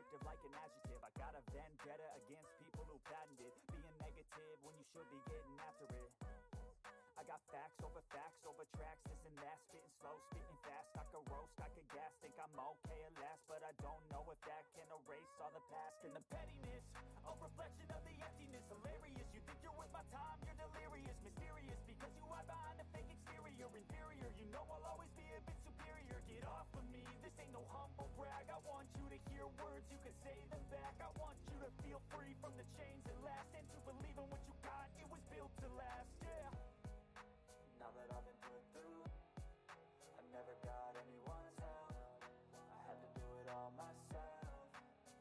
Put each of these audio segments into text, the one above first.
descriptive like an adjective. I got a vendetta against people who patented being negative when you should be getting after it. I got facts over tracks, this and that, spitting slow, spitting fast. I could roast, I could gas, think I'm okay at last, but I don't know if that can erase all the past. And the pettiness, a reflection of the emptiness. Hilarious, you think you're worth my time, you're delirious. Mysterious, because you hide behind a fake exterior. Inferior, you know I'll always be a bit superior. Get off of me, this ain't no humble brag. I want you to hear words, you can say them back. I want you to feel free from the chains that last, and to believe in what you got, it was built to last, yeah. Now that I've been put through, I never got anyone's help. I had to do it all myself.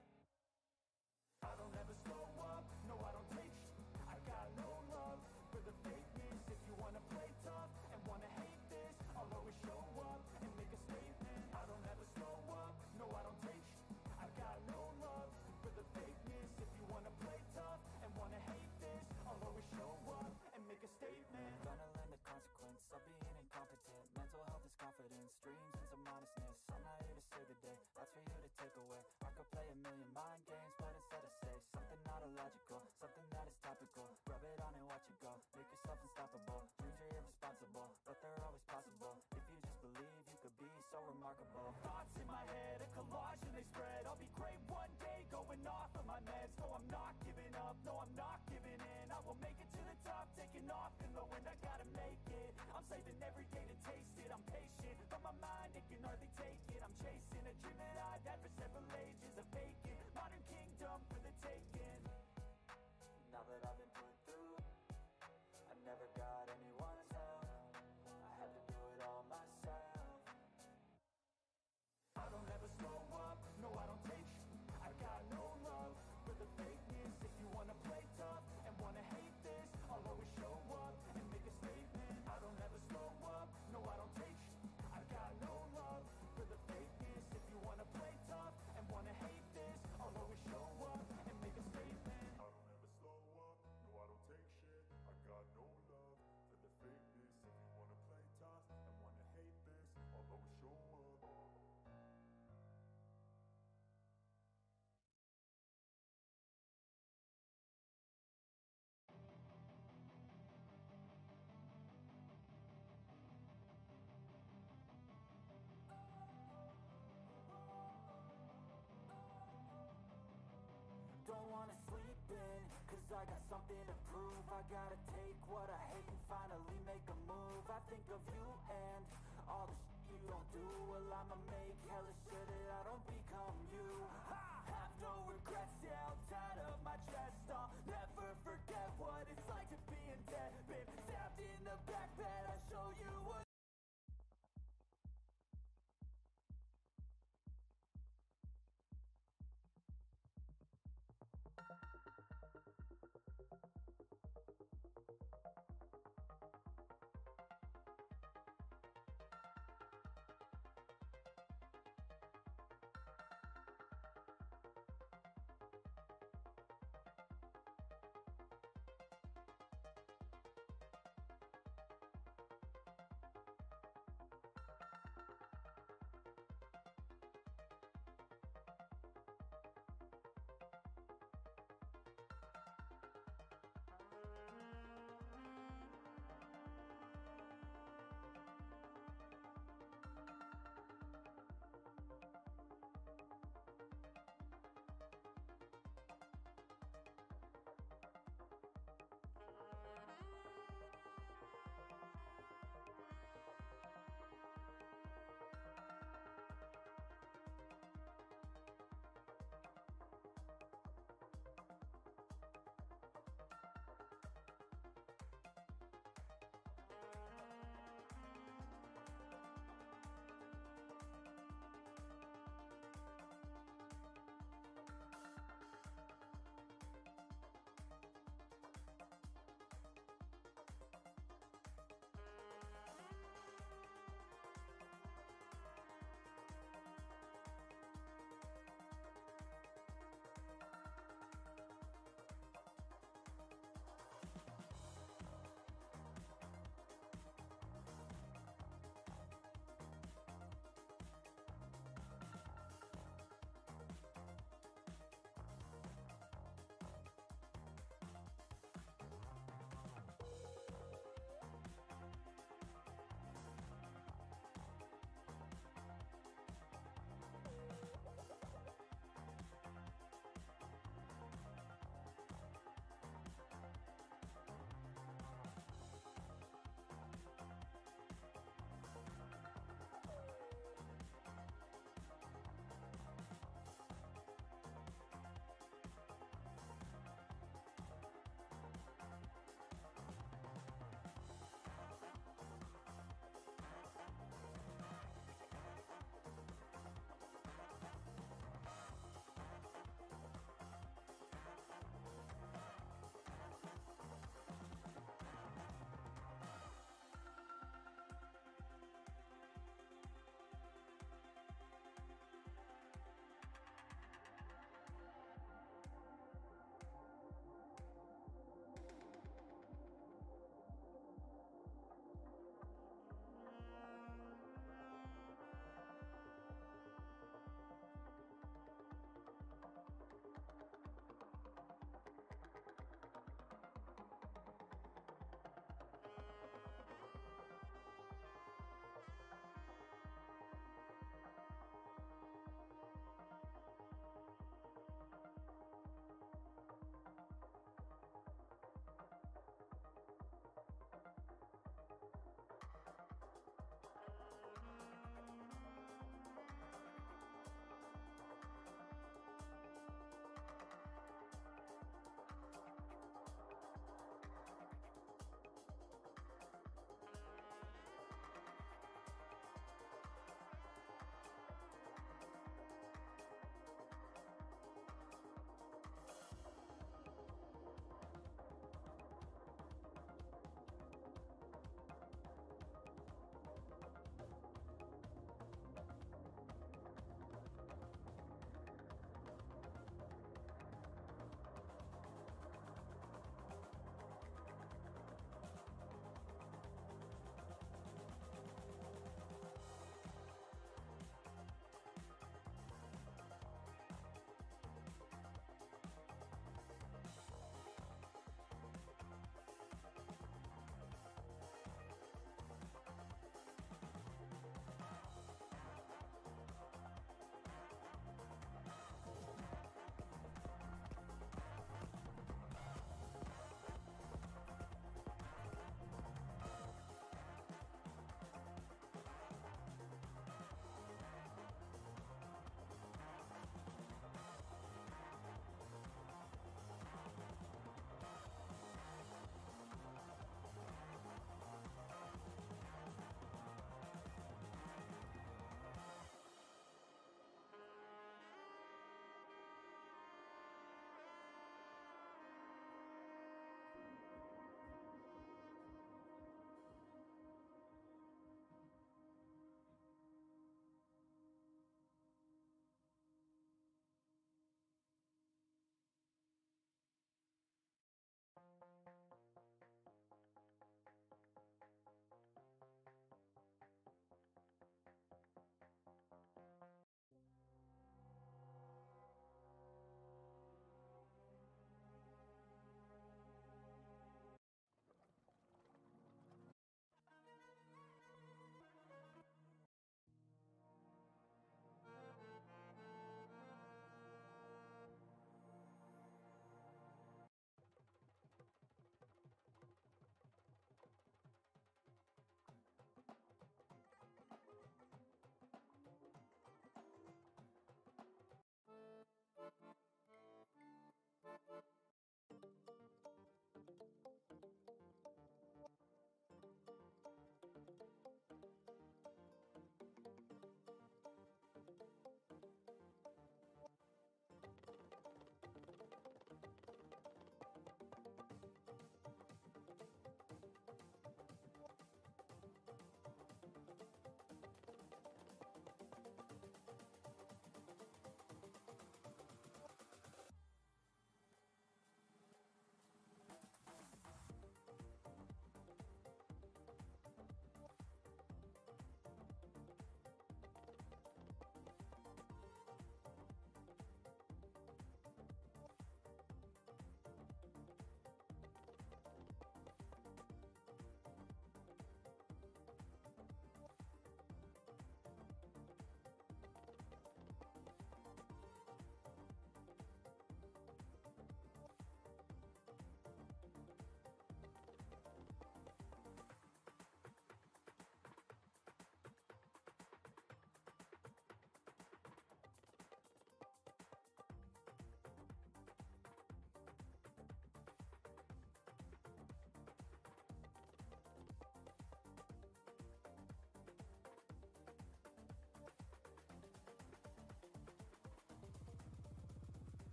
I don't ever slow up, no I don't take sh**. I got no love for the fakeness. If you wanna play tough and wanna hate this, I'll always show up and make a statement. I don't ever slow up, no I don't take sh**. I got no love for the fakeness. If you wanna play tough and wanna hate this, I'll always show up and make a statement. Gonna learn the consequence of being incompetent. Mental health is confidence, dreams and some honestness. I'm not here to save the day, that's for you to take away. I could play a million mind games, but instead I say something not illogical, something that is topical. Rub it on and watch it go, make yourself unstoppable. Dreams are irresponsible, but they're always possible. If you just believe, you could be so remarkable. Thoughts in my head, a collage and they spread. I'll be great one day, going off of my meds. No, I'm not giving up, no, I'm not giving in. I will make it to the top, taking off in the wind. I gotta make it, I'm saving every day to taste it. I'm patient, but my mind, it can hardly take it. I'm chasing a dream that I've had for several ages. A vacant, modern kingdom for the taking. Now that I've been put through, I never got anyone's help. I had to do it all myself. I don't ever slow up, no I don't take sh**. I got no love for the fakeness. If you wanna play tough and wanna hate this, I'll always show up and make a statement. I don't ever slow up, no I don't take sh**. I got no love for the fakeness. If you wanna play tough and wanna hate this, I'll always show up and make a statement. I don't ever slow up, no I don't take shit. I got no love for the fakeness. If you wanna play tough and wanna hate this, I'll always show up. Don't wanna sleep in, cause I got something to prove. I gotta take what I hate and finally make a move. I think of you and all the shit you don't do. Well, I'ma make hella sure that